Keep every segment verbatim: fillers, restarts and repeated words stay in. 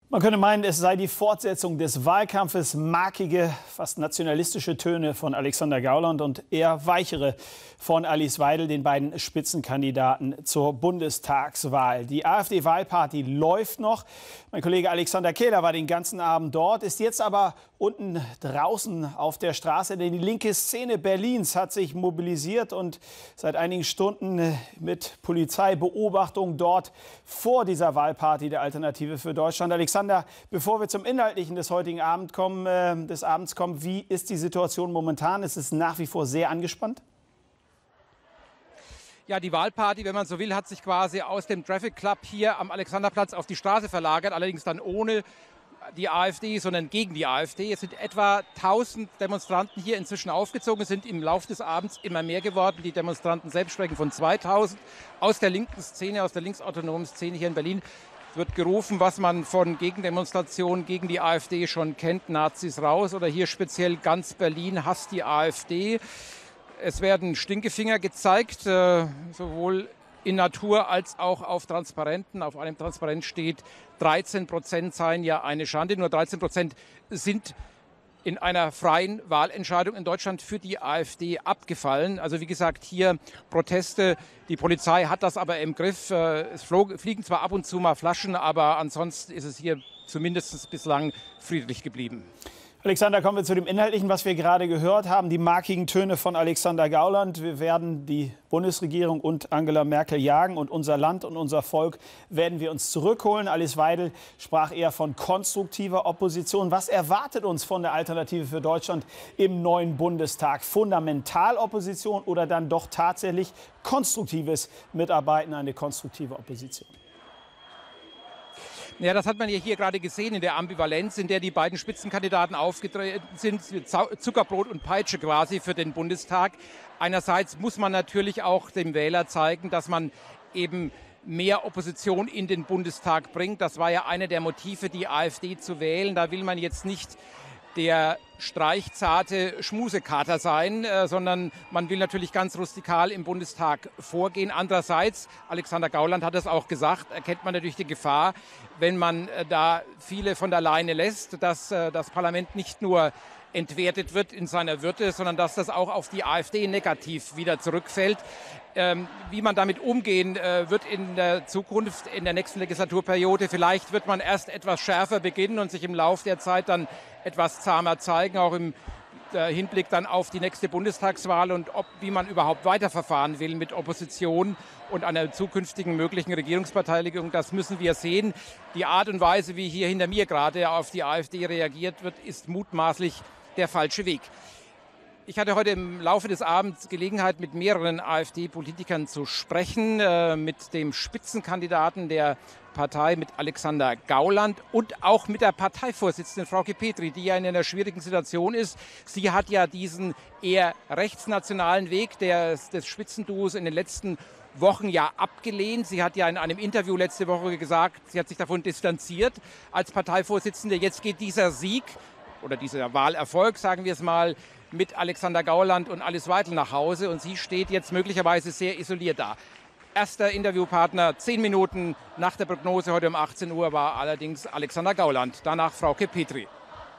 Man könnte meinen, es sei die Fortsetzung des Wahlkampfes. Markige, fast nationalistische Töne von Alexander Gauland und eher weichere von Alice Weidel, den beiden Spitzenkandidaten zur Bundestagswahl. Die AfD-Wahlparty läuft noch. Mein Kollege Alexander Kehler war den ganzen Abend dort, ist jetzt aber unten draußen auf der Straße, denn die linke Szene Berlins hat sich mobilisiert und seit einigen Stunden mit Polizeibeobachtung dort vor dieser Wahlparty der Alternative für Deutschland. Alexander, bevor wir zum Inhaltlichen des heutigen Abend kommen, äh, des Abends kommen, wie ist die Situation momentan? Ist es nach wie vor sehr angespannt? Ja, die Wahlparty, wenn man so will, hat sich quasi aus dem Traffic Club hier am Alexanderplatz auf die Straße verlagert, allerdings dann ohne die AfD, sondern gegen die AfD. Es sind etwa tausend Demonstranten hier inzwischen aufgezogen. Es sind im Laufe des Abends immer mehr geworden. Die Demonstranten selbst sprechen von zweitausend aus der linken Szene, aus der linksautonomen Szene hier in Berlin. Es wird gerufen, was man von Gegendemonstrationen gegen die AfD schon kennt: Nazis raus, oder hier speziell ganz Berlin hasst die AfD. Es werden Stinkefinger gezeigt, äh, sowohl in Natur als auch auf Transparenten. Auf einem Transparent steht, dreizehn Prozent seien ja eine Schande. Nur dreizehn Prozent sind in einer freien Wahlentscheidung in Deutschland für die AfD abgefallen. Also wie gesagt, hier Proteste. Die Polizei hat das aber im Griff. Es fliegen zwar ab und zu mal Flaschen, aber ansonsten ist es hier zumindest bislang friedlich geblieben. Alexander, kommen wir zu dem Inhaltlichen, was wir gerade gehört haben. Die markigen Töne von Alexander Gauland. Wir werden die Bundesregierung und Angela Merkel jagen und unser Land und unser Volk werden wir uns zurückholen. Alice Weidel sprach eher von konstruktiver Opposition. Was erwartet uns von der Alternative für Deutschland im neuen Bundestag? Fundamentalopposition oder dann doch tatsächlich konstruktives Mitarbeiten, eine konstruktive Opposition? Ja, das hat man ja hier gerade gesehen in der Ambivalenz, in der die beiden Spitzenkandidaten aufgetreten sind. Zuckerbrot und Peitsche quasi für den Bundestag. Einerseits muss man natürlich auch dem Wähler zeigen, dass man eben mehr Opposition in den Bundestag bringt. Das war ja eine der Motive, die AfD zu wählen. Da will man jetzt nicht der streichzarte Schmusekater sein, äh, sondern man will natürlich ganz rustikal im Bundestag vorgehen. Andererseits, Alexander Gauland hat es auch gesagt, erkennt man natürlich die Gefahr, wenn man äh, da viele von der Leine lässt, dass äh, das Parlament nicht nur entwertet wird in seiner Würde, sondern dass das auch auf die AfD negativ wieder zurückfällt. Ähm, wie man damit umgehen äh, wird in der Zukunft, in der nächsten Legislaturperiode. Vielleicht wird man erst etwas schärfer beginnen und sich im Laufe der Zeit dann etwas zahmer zeigen, auch im äh, Hinblick dann auf die nächste Bundestagswahl und ob, wie man überhaupt weiterverfahren will mit Opposition und einer zukünftigen möglichen Regierungsbeteiligung. Das müssen wir sehen. Die Art und Weise, wie hier hinter mir gerade auf die AfD reagiert wird, ist mutmaßlich der falsche Weg. Ich hatte heute im Laufe des Abends Gelegenheit, mit mehreren AfD-Politikern zu sprechen, äh, mit dem Spitzenkandidaten der Partei, mit Alexander Gauland und auch mit der Parteivorsitzenden Frauke Petry, die ja in einer schwierigen Situation ist. Sie hat ja diesen eher rechtsnationalen Weg des, des Spitzenduos in den letzten Wochen ja abgelehnt. Sie hat ja in einem Interview letzte Woche gesagt, sie hat sich davon distanziert als Parteivorsitzende. Jetzt geht dieser Sieg oder dieser Wahlerfolg, sagen wir es mal, mit Alexander Gauland und Alice Weidel nach Hause und sie steht jetzt möglicherweise sehr isoliert da. Erster Interviewpartner, zehn Minuten nach der Prognose heute um achtzehn Uhr, war allerdings Alexander Gauland, danach Frauke Petry.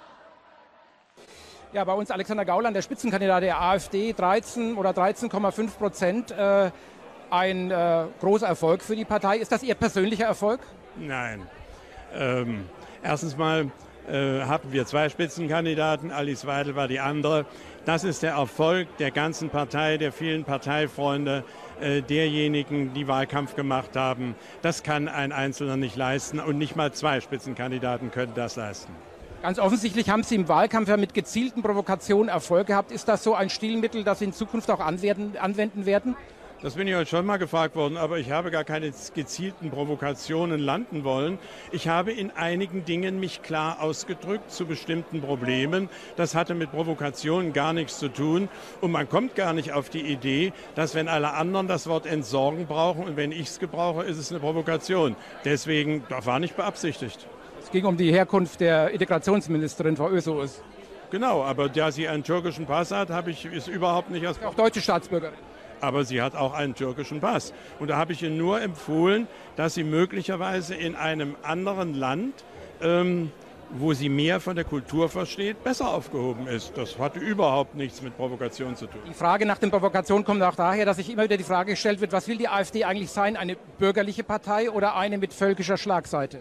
Ja, bei uns Alexander Gauland, der Spitzenkandidat der AfD, dreizehn oder dreizehn Komma fünf Prozent, äh, ein äh, großer Erfolg für die Partei. Ist das Ihr persönlicher Erfolg? Nein. Ähm, erstens mal Äh, hatten wir zwei Spitzenkandidaten, Alice Weidel war die andere. Das ist der Erfolg der ganzen Partei, der vielen Parteifreunde, äh, derjenigen, die Wahlkampf gemacht haben. Das kann ein Einzelner nicht leisten und nicht mal zwei Spitzenkandidaten können das leisten. Ganz offensichtlich haben Sie im Wahlkampf ja mit gezielten Provokationen Erfolg gehabt. Ist das so ein Stilmittel, das Sie in Zukunft auch anwenden, anwenden werden? Das bin ich heute schon mal gefragt worden, aber ich habe gar keine gezielten Provokationen landen wollen. Ich habe in einigen Dingen mich klar ausgedrückt zu bestimmten Problemen. Das hatte mit Provokationen gar nichts zu tun. Und man kommt gar nicht auf die Idee, dass wenn alle anderen das Wort entsorgen brauchen und wenn ich es gebrauche, ist es eine Provokation. Deswegen, das war nicht beabsichtigt. Es ging um die Herkunft der Integrationsministerin, Frau Özoğuz. Genau, aber da sie einen türkischen Pass hat, habe ich es überhaupt nicht aus. Auch deutsche Staatsbürgerin. Aber sie hat auch einen türkischen Pass. Und da habe ich ihr nur empfohlen, dass sie möglicherweise in einem anderen Land ähm, wo sie mehr von der Kultur versteht, besser aufgehoben ist. Das hatte überhaupt nichts mit Provokation zu tun. Die Frage nach den Provokationen kommt auch daher, dass sich immer wieder die Frage gestellt wird, was will die AfD eigentlich sein? Eine bürgerliche Partei oder eine mit völkischer Schlagseite?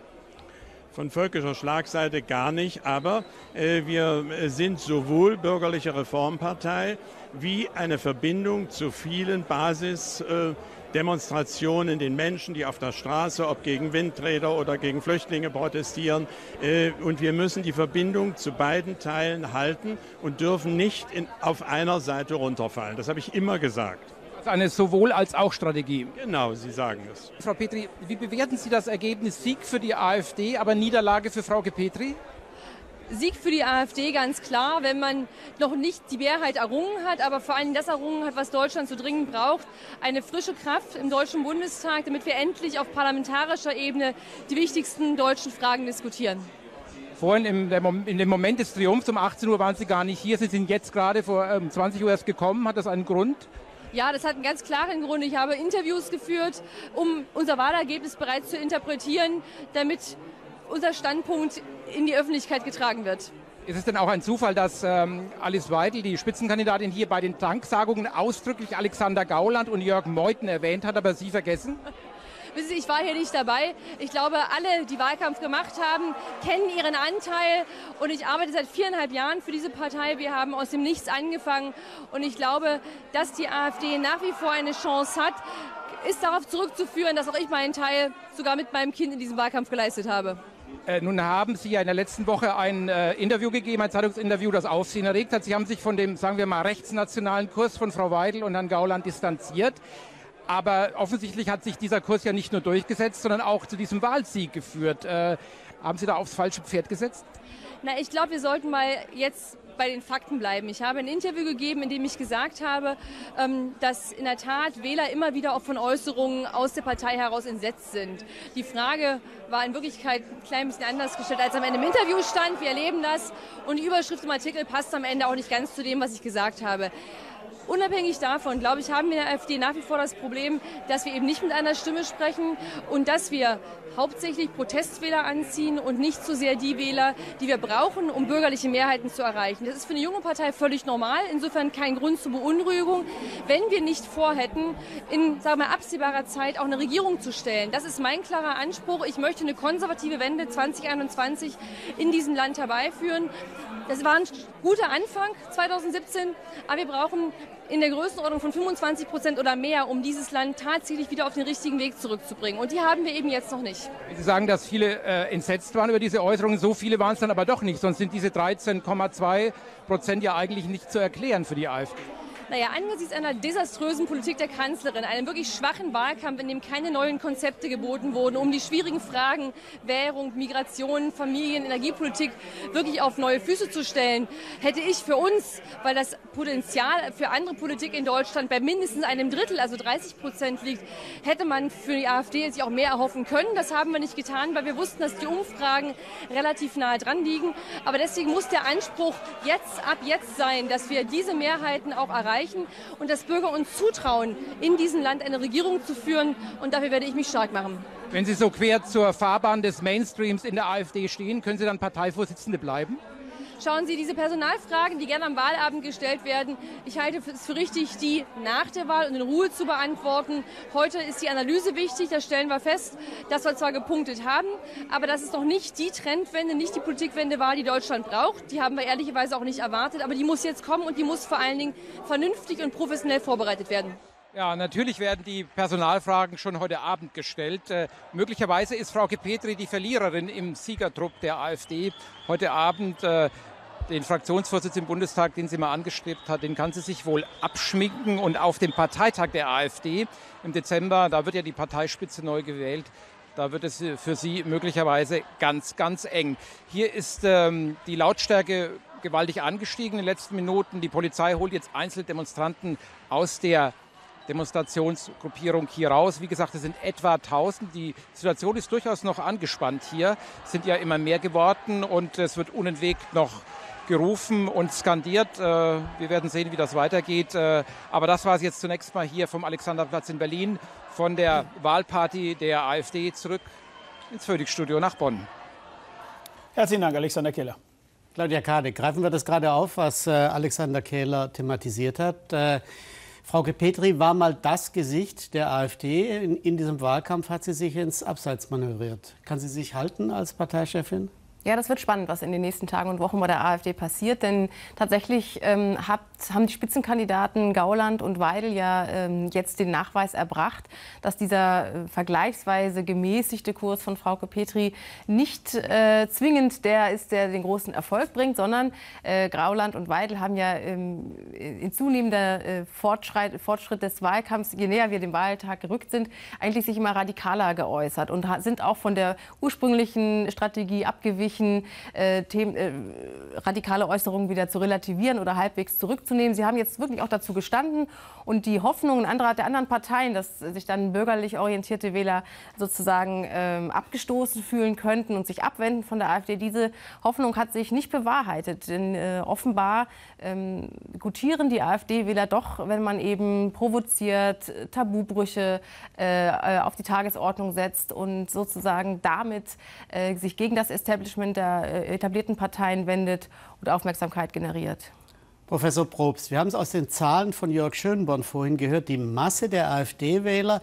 Von völkischer Schlagseite gar nicht, aber äh, wir sind sowohl bürgerliche Reformpartei wie eine Verbindung zu vielen Basisdemonstrationen, äh, den Menschen, die auf der Straße, ob gegen Windräder oder gegen Flüchtlinge protestieren. Äh, und wir müssen die Verbindung zu beiden Teilen halten und dürfen nicht in, auf einer Seite runterfallen. Das habe ich immer gesagt. Eine Sowohl-als-auch-Strategie. Genau, Sie sagen es. Frau Petri, wie bewerten Sie das Ergebnis Sieg für die AfD, aber Niederlage für Frauke Petri? Sieg für die AfD ganz klar, wenn man noch nicht die Mehrheit errungen hat, aber vor allem das errungen hat, was Deutschland so dringend braucht, eine frische Kraft im Deutschen Bundestag, damit wir endlich auf parlamentarischer Ebene die wichtigsten deutschen Fragen diskutieren. Vorhin im, in dem Moment des Triumphs um achtzehn Uhr waren Sie gar nicht hier. Sie sind jetzt gerade vor ähm, zwanzig Uhr erst gekommen. Hat das einen Grund? Ja, das hat einen ganz klaren Grund. Ich habe Interviews geführt, um unser Wahlergebnis bereits zu interpretieren, damit unser Standpunkt in die Öffentlichkeit getragen wird. Ist es denn auch ein Zufall, dass ähm, Alice Weidel, die Spitzenkandidatin, hier bei den Danksagungen ausdrücklich Alexander Gauland und Jörg Meuthen erwähnt hat, aber Sie vergessen? Wissen Sie, ich war hier nicht dabei. Ich glaube, alle, die Wahlkampf gemacht haben, kennen ihren Anteil. Und ich arbeite seit viereinhalb Jahren für diese Partei. Wir haben aus dem Nichts angefangen. Und ich glaube, dass die AfD nach wie vor eine Chance hat, ist darauf zurückzuführen, dass auch ich meinen Teil sogar mit meinem Kind in diesem Wahlkampf geleistet habe. Äh, nun haben Sie ja in der letzten Woche ein äh, Interview gegeben, ein Zeitungsinterview, das Aufsehen erregt hat. Sie haben sich von dem, sagen wir mal, rechtsnationalen Kurs von Frau Weidel und Herrn Gauland distanziert. Aber offensichtlich hat sich dieser Kurs ja nicht nur durchgesetzt, sondern auch zu diesem Wahlsieg geführt. Äh, haben Sie da aufs falsche Pferd gesetzt? Na, ich glaube, wir sollten mal jetzt bei den Fakten bleiben. Ich habe ein Interview gegeben, in dem ich gesagt habe, ähm, dass in der Tat Wähler immer wieder auch von Äußerungen aus der Partei heraus entsetzt sind. Die Frage war in Wirklichkeit ein klein bisschen anders gestellt, als am Ende im Interview stand. Wir erleben das und die Überschrift im Artikel passt am Ende auch nicht ganz zu dem, was ich gesagt habe. Unabhängig davon, glaube ich, haben wir in der AfD nach wie vor das Problem, dass wir eben nicht mit einer Stimme sprechen und dass wir hauptsächlich Protestwähler anziehen und nicht so sehr die Wähler, die wir brauchen, um bürgerliche Mehrheiten zu erreichen. Das ist für eine junge Partei völlig normal, insofern kein Grund zur Beunruhigung. Wenn wir nicht vorhätten, in sagen wir, absehbarer Zeit auch eine Regierung zu stellen, das ist mein klarer Anspruch. Ich möchte eine konservative Wende zwanzig einundzwanzig in diesem Land herbeiführen. Das war ein guter Anfang zweitausendsiebzehn, aber wir brauchen in der Größenordnung von fünfundzwanzig Prozent oder mehr, um dieses Land tatsächlich wieder auf den richtigen Weg zurückzubringen. Und die haben wir eben jetzt noch nicht. Sie sagen, dass viele äh, entsetzt waren über diese Äußerungen. So viele waren es dann aber doch nicht. Sonst sind diese dreizehn Komma zwei Prozent ja eigentlich nicht zu erklären für die AfD. Naja, angesichts einer desaströsen Politik der Kanzlerin, einem wirklich schwachen Wahlkampf, in dem keine neuen Konzepte geboten wurden, um die schwierigen Fragen Währung, Migration, Familien, Energiepolitik wirklich auf neue Füße zu stellen, hätte ich für uns, weil das Potenzial für andere Politik in Deutschland bei mindestens einem Drittel, also dreißig Prozent liegt, hätte man für die AfD sich auch mehr erhoffen können. Das haben wir nicht getan, weil wir wussten, dass die Umfragen relativ nahe dran liegen. Aber deswegen muss der Anspruch jetzt ab jetzt sein, dass wir diese Mehrheiten auch erreichen und dass Bürger uns zutrauen, in diesem Land eine Regierung zu führen. Und dafür werde ich mich stark machen. Wenn Sie so quer zur Fahrbahn des Mainstreams in der AfD stehen, können Sie dann Parteivorsitzende bleiben? Schauen Sie, diese Personalfragen, die gerne am Wahlabend gestellt werden, ich halte es für richtig, die nach der Wahl und in Ruhe zu beantworten. Heute ist die Analyse wichtig, da stellen wir fest, dass wir zwar gepunktet haben, aber dass es noch nicht die Trendwende, nicht die Politikwende war, die Deutschland braucht. Die haben wir ehrlicherweise auch nicht erwartet, aber die muss jetzt kommen und die muss vor allen Dingen vernünftig und professionell vorbereitet werden. Ja, natürlich werden die Personalfragen schon heute Abend gestellt. Äh, möglicherweise ist Frauke Petri die Verliererin im Siegertrupp der AfD. Heute Abend äh, den Fraktionsvorsitz im Bundestag, den sie mal angestrebt hat, den kann sie sich wohl abschminken. Und auf dem Parteitag der AfD im Dezember, da wird ja die Parteispitze neu gewählt, da wird es für sie möglicherweise ganz, ganz eng. Hier ist ähm, die Lautstärke gewaltig angestiegen in den letzten Minuten. Die Polizei holt jetzt Einzeldemonstranten aus der Demonstrationsgruppierung hier raus. Wie gesagt, es sind etwa tausend. Die Situation ist durchaus noch angespannt hier. Es sind ja immer mehr geworden und es wird unentwegt noch gerufen und skandiert. Wir werden sehen, wie das weitergeht. Aber das war es jetzt zunächst mal hier vom Alexanderplatz in Berlin, von der Wahlparty der AfD zurück ins Phoenix-Studio nach Bonn. Herzlichen Dank, Alexander Keller. Claudia Kade, greifen wir das gerade auf, was äh, Alexander Keller thematisiert hat. Äh, Frauke Petry war mal das Gesicht der AfD. In, in diesem Wahlkampf hat sie sich ins Abseits manövriert. Kann sie sich halten als Parteichefin? Ja, das wird spannend, was in den nächsten Tagen und Wochen bei der AfD passiert. Denn tatsächlich ähm, hat, haben die Spitzenkandidaten Gauland und Weidel ja ähm, jetzt den Nachweis erbracht, dass dieser äh, vergleichsweise gemäßigte Kurs von Frauke Petry nicht äh, zwingend der ist, der den großen Erfolg bringt, sondern äh, Gauland und Weidel haben ja ähm, in zunehmender äh, Fortschritt, Fortschritt des Wahlkampfs, je näher wir dem Wahltag gerückt sind, eigentlich sich immer radikaler geäußert und sind auch von der ursprünglichen Strategie abgewichen, Äh, Themen, äh, radikale Äußerungen wieder zu relativieren oder halbwegs zurückzunehmen. Sie haben jetzt wirklich auch dazu gestanden und die Hoffnungen anderer, der anderen Parteien, dass sich dann bürgerlich orientierte Wähler sozusagen ähm, abgestoßen fühlen könnten und sich abwenden von der AfD, diese Hoffnung hat sich nicht bewahrheitet. Denn äh, offenbar ähm, gutieren die AfD-Wähler doch, wenn man eben provoziert, Tabubrüche äh, auf die Tagesordnung setzt und sozusagen damit äh, sich gegen das Establishment der etablierten Parteien wendet und Aufmerksamkeit generiert. Professor Probst, wir haben es aus den Zahlen von Jörg Schönborn vorhin gehört, die Masse der AfD-Wähler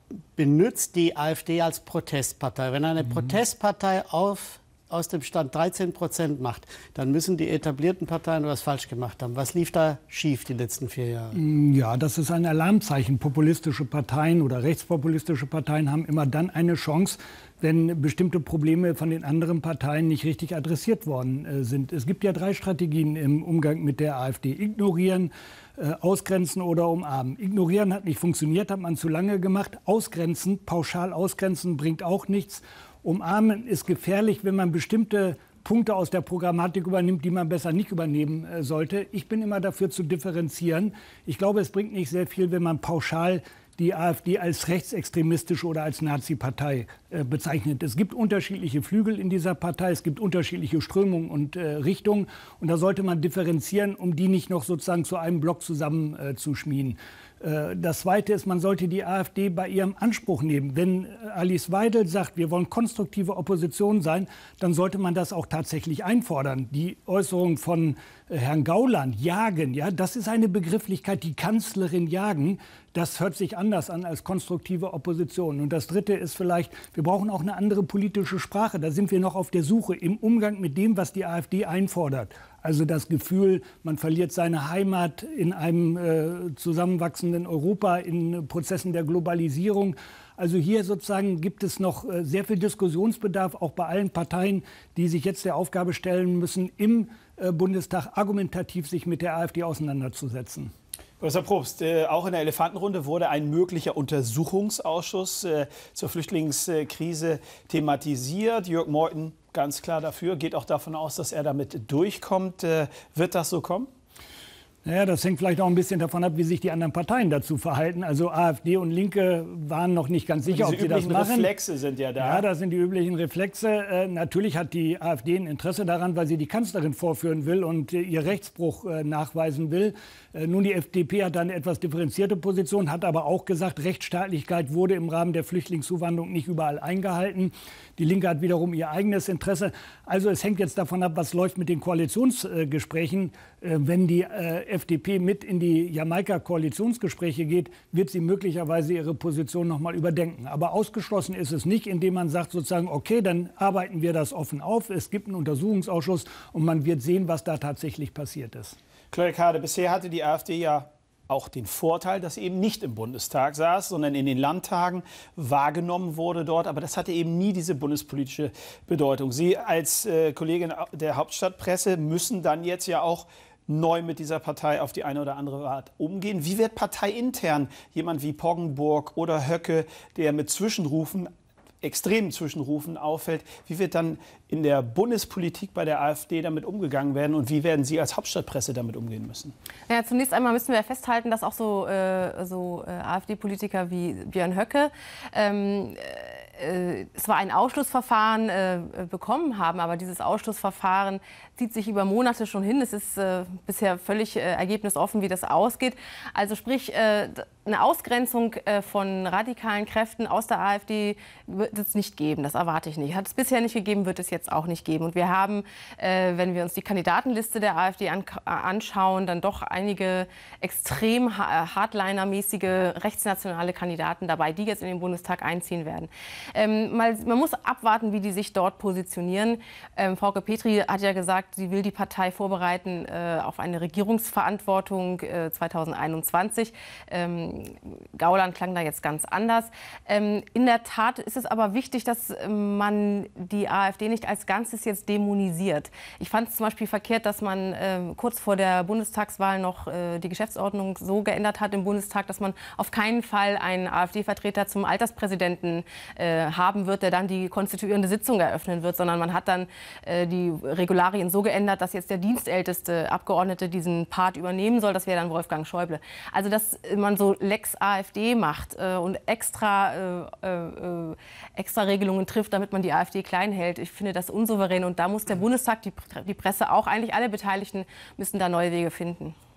benutzt die AfD als Protestpartei. Wenn eine mhm. Protestpartei auf, aus dem Stand dreizehn Prozent macht, dann müssen die etablierten Parteien was falsch gemacht haben. Was lief da schief die letzten vier Jahre? Ja, das ist ein Alarmzeichen. Populistische Parteien oder rechtspopulistische Parteien haben immer dann eine Chance, wenn bestimmte Probleme von den anderen Parteien nicht richtig adressiert worden äh, sind. Es gibt ja drei Strategien im Umgang mit der AfD. Ignorieren, äh, ausgrenzen oder umarmen. Ignorieren hat nicht funktioniert, hat man zu lange gemacht. Ausgrenzen, pauschal ausgrenzen, bringt auch nichts. Umarmen ist gefährlich, wenn man bestimmte Punkte aus der Programmatik übernimmt, die man besser nicht übernehmen äh, sollte. Ich bin immer dafür zu differenzieren. Ich glaube, es bringt nicht sehr viel, wenn man pauschal die AfD als rechtsextremistische oder als Nazi-Partei äh, bezeichnet. Es gibt unterschiedliche Flügel in dieser Partei, es gibt unterschiedliche Strömungen und äh, Richtungen. Und da sollte man differenzieren, um die nicht noch sozusagen zu einem Block zusammen äh, zu schmieden. Äh, das Zweite ist, man sollte die AfD bei ihrem Anspruch nehmen. Wenn Alice Weidel sagt, wir wollen konstruktive Opposition sein, dann sollte man das auch tatsächlich einfordern. Die Äußerung von äh, Herrn Gauland, jagen, ja, das ist eine Begrifflichkeit, die Kanzlerin jagen. Das hört sich anders an als konstruktive Opposition. Und das Dritte ist vielleicht, wir brauchen auch eine andere politische Sprache. Da sind wir noch auf der Suche im Umgang mit dem, was die AfD einfordert. Also das Gefühl, man verliert seine Heimat in einem äh, zusammenwachsenden Europa, in Prozessen der Globalisierung. Also hier sozusagen gibt es noch äh, sehr viel Diskussionsbedarf, auch bei allen Parteien, die sich jetzt der Aufgabe stellen müssen, im äh, Bundestag argumentativ sich mit der AfD auseinanderzusetzen. Professor Probst, äh, auch in der Elefantenrunde wurde ein möglicher Untersuchungsausschuss äh, zur Flüchtlingskrise thematisiert. Jörg Meuthen ganz klar dafür, geht auch davon aus, dass er damit durchkommt. Äh, wird das so kommen? Naja, das hängt vielleicht auch ein bisschen davon ab, wie sich die anderen Parteien dazu verhalten. Also AfD und Linke waren noch nicht ganz sicher, ob sie das machen. Die Reflexe sind ja da. Ja, das sind die üblichen Reflexe. Äh, natürlich hat die AfD ein Interesse daran, weil sie die Kanzlerin vorführen will und äh, ihr Rechtsbruch äh, nachweisen will. Äh, nun, die F D P hat da eine etwas differenzierte Position, hat aber auch gesagt, Rechtsstaatlichkeit wurde im Rahmen der Flüchtlingszuwanderung nicht überall eingehalten. Die Linke hat wiederum ihr eigenes Interesse. Also es hängt jetzt davon ab, was läuft mit den Koalitionsgesprächen. Äh, wenn die äh, F D P mit in die Jamaika-Koalitionsgespräche geht, wird sie möglicherweise ihre Position noch mal überdenken. Aber ausgeschlossen ist es nicht, indem man sagt sozusagen, okay, dann arbeiten wir das offen auf. Es gibt einen Untersuchungsausschuss und man wird sehen, was da tatsächlich passiert ist. Claudia Kade, bisher hatte die AfD ja auch den Vorteil, dass sie eben nicht im Bundestag saß, sondern in den Landtagen wahrgenommen wurde dort. Aber das hatte eben nie diese bundespolitische Bedeutung. Sie als äh, Kollegin der Hauptstadtpresse müssen dann jetzt ja auch neu mit dieser Partei auf die eine oder andere Art umgehen. Wie wird parteiintern jemand wie Poggenburg oder Höcke, der mit Zwischenrufen, extremen Zwischenrufen auffällt, wie wird dann in der Bundespolitik bei der AfD damit umgegangen werden und wie werden Sie als Hauptstadtpresse damit umgehen müssen? Ja, zunächst einmal müssen wir festhalten, dass auch so, äh, so äh, AfD-Politiker wie Björn Höcke ähm, äh, zwar ein Ausschlussverfahren äh, bekommen haben, aber dieses Ausschlussverfahren zieht sich über Monate schon hin. Es ist äh, bisher völlig äh, ergebnisoffen, wie das ausgeht. Also sprich, äh, eine Ausgrenzung äh, von radikalen Kräften aus der AfD wird es nicht geben. Das erwarte ich nicht. Hat es bisher nicht gegeben, wird es jetzt auch nicht geben. Und wir haben, äh, wenn wir uns die Kandidatenliste der AfD an, anschauen, dann doch einige extrem hardliner-mäßige rechtsnationale Kandidaten dabei, die jetzt in den Bundestag einziehen werden. Ähm, mal, man muss abwarten, wie die sich dort positionieren. Ähm, Frauke Petry hat ja gesagt, sie will die Partei vorbereiten äh, auf eine Regierungsverantwortung äh, zweitausendeinundzwanzig. Ähm, Gauland klang da jetzt ganz anders. Ähm, in der Tat ist es aber wichtig, dass man die AfD nicht als Ganzes jetzt dämonisiert. Ich fand es zum Beispiel verkehrt, dass man äh, kurz vor der Bundestagswahl noch äh, die Geschäftsordnung so geändert hat im Bundestag, dass man auf keinen Fall einen AfD-Vertreter zum Alterspräsidenten äh, haben wird, der dann die konstituierende Sitzung eröffnen wird, sondern man hat dann äh, die Regularien so geändert, dass jetzt der dienstälteste Abgeordnete diesen Part übernehmen soll. Das wäre dann Wolfgang Schäuble. Also dass man so Lex AfD macht äh, und extra, äh, äh, extra Regelungen trifft, damit man die AfD klein hält. Ich finde das unsouverän und da muss der Bundestag, die, die Presse auch, eigentlich alle Beteiligten müssen da neue Wege finden.